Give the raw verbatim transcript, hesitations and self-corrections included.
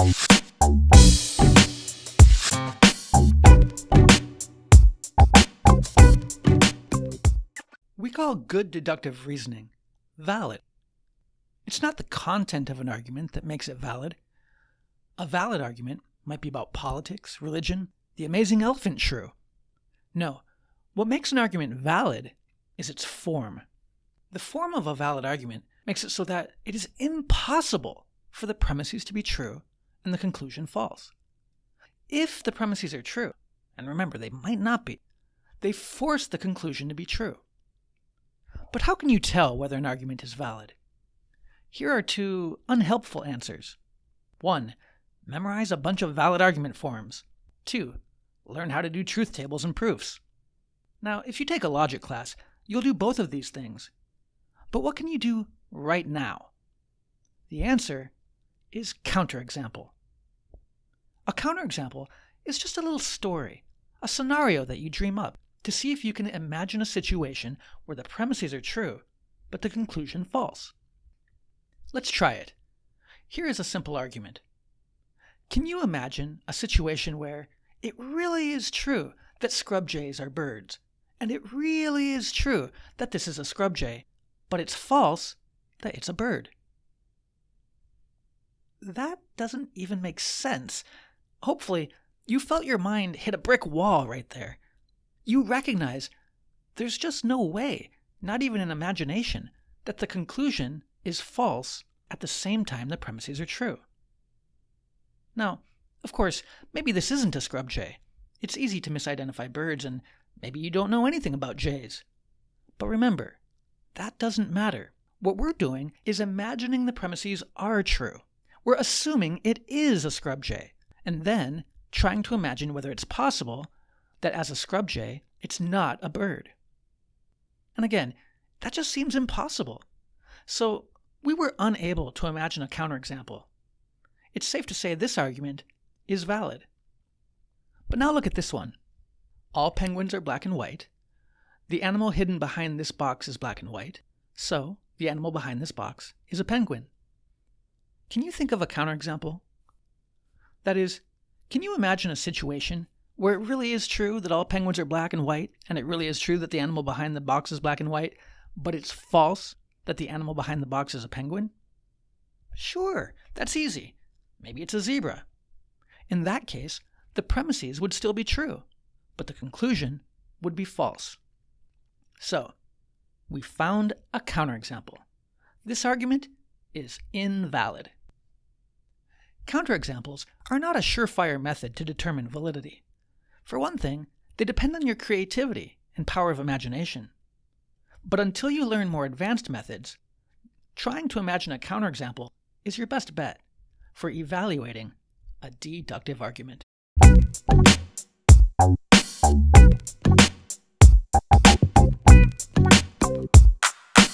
We call good deductive reasoning valid. It's not the content of an argument that makes it valid. A valid argument might be about politics, religion, the amazing elephant shrew. No, what makes an argument valid is its form. The form of a valid argument makes it so that it is impossible for the premises to be true and the conclusion false. If the premises are true, and remember they might not be, they force the conclusion to be true. But how can you tell whether an argument is valid? Here are two unhelpful answers. One, memorize a bunch of valid argument forms. Two, learn how to do truth tables and proofs. Now, if you take a logic class, you'll do both of these things. But what can you do right now? The answer is counterexample. A counterexample is just a little story, a scenario that you dream up to see if you can imagine a situation where the premises are true, but the conclusion false. Let's try it. Here is a simple argument. Can you imagine a situation where it really is true that scrub jays are birds, and it really is true that this is a scrub jay, but it's false that it's a bird? That doesn't even make sense. Hopefully, you felt your mind hit a brick wall right there. You recognize there's just no way, not even in imagination, that the conclusion is false at the same time the premises are true. Now, of course, maybe this isn't a scrub jay. It's easy to misidentify birds, and maybe you don't know anything about jays. But remember, that doesn't matter. What we're doing is imagining the premises are true. We're assuming it is a scrub jay, and then trying to imagine whether it's possible that as a scrub jay, it's not a bird. And again, that just seems impossible. So we were unable to imagine a counterexample. It's safe to say this argument is valid. But now look at this one. All penguins are black and white. The animal hidden behind this box is black and white. So the animal behind this box is a penguin. Can you think of a counterexample? That is, can you imagine a situation where it really is true that all penguins are black and white, and it really is true that the animal behind the box is black and white, but it's false that the animal behind the box is a penguin? Sure, that's easy. Maybe it's a zebra. In that case, the premises would still be true, but the conclusion would be false. So, we found a counterexample. This argument is invalid. Counterexamples are not a surefire method to determine validity. For one thing, they depend on your creativity and power of imagination. But until you learn more advanced methods, trying to imagine a counterexample is your best bet for evaluating a deductive argument.